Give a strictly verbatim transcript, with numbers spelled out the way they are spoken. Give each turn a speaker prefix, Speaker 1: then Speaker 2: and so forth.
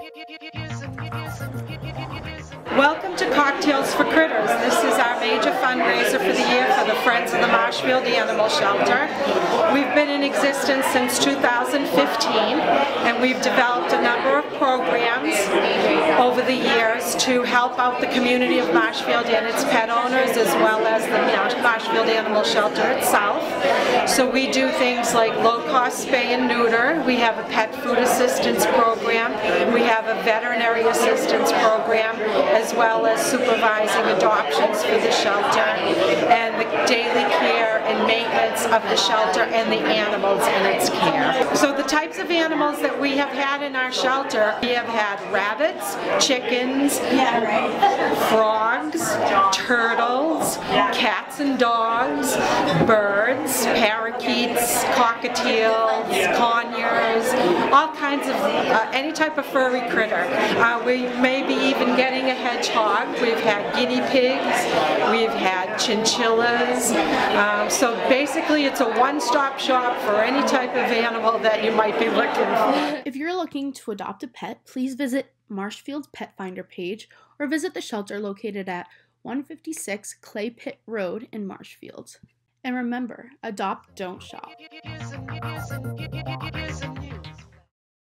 Speaker 1: Welcome to Cocktails for Critters. This is our major fundraiser for the year for the Friends of the Marshfield Animal Shelter. We've been in existence since two thousand fifteen, and we've developed a number of programs over the years to help out the community of Marshfield and its pet owners, as well as the Marshfield Animal Shelter itself. So we do things like low-cost spay and neuter. We have a pet food assistance program. We have a veterinary assistance program, as well as supervising adoptions for the shelter and the daily care and maintenance of the shelter and the animals in its care. So the types of animals that we have had in our shelter, we have had rabbits, chickens, frogs, turtles, cats and dogs, birds, parakeets, cockatiels, conures, all kinds of, uh, any type of furry critter. Uh, we may be even getting a hedgehog. We've had guinea pigs, we've had chinchillas. Um, so basically it's a one-stop shop for any type of animal that you might be looking for.
Speaker 2: If you're looking to adopt a pet, please visit Marshfield's Pet Finder page or visit the shelter located at one fifty-six Clay Pit Road in Marshfield. And remember, adopt, don't shop.